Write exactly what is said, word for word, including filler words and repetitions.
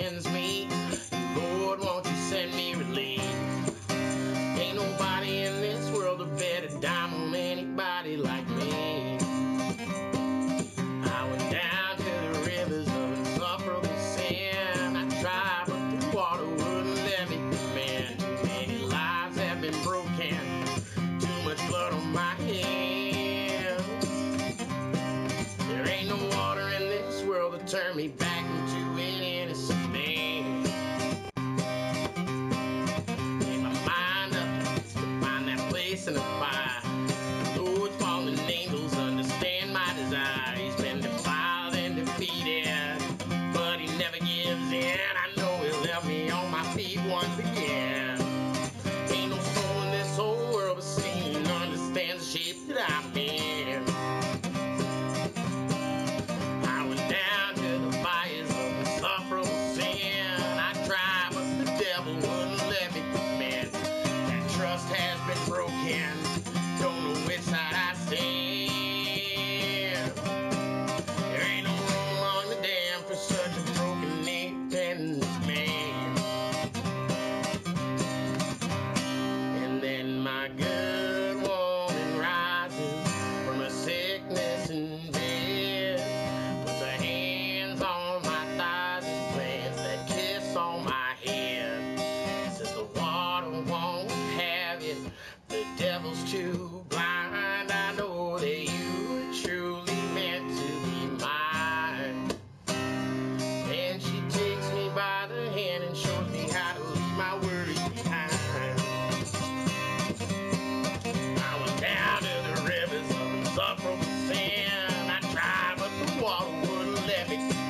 cleanse me. Lord, won't you send me relief? Ain't nobody in this world a better dime on anybody like me. I went down to the rivers of insufferable sin. I tried, but the water wouldn't let me come in. Too many lives have been broken, too much blood on my hands. There ain't no water in this world to turn me back into an innocent man. Made my mind up to find that place in the fire. Lord's fallen angels understand my desire. He's been defiled and defeated, but he never gives in. I know he'll help me on my feet once again. Ain't no soul in this whole world but seen understands the shape that I'm in. I went down to the fires of insufferable sin. I tried, but the devil wouldn't let me come in. That trust has been broken, don't know which side I stand. There ain't no room along the dam for such a broken, independent man. And then my good woman rises from her sickness in bed, puts her hands on my thighs and plants that kiss on my head. Says the water won't have it, the devil's too blind. I know that you were truly meant to be mine. And she takes me by the hand and shows me how to leave my worries behind. I went down to the rivers of insufferable sin. I tried, but the water wouldn't let me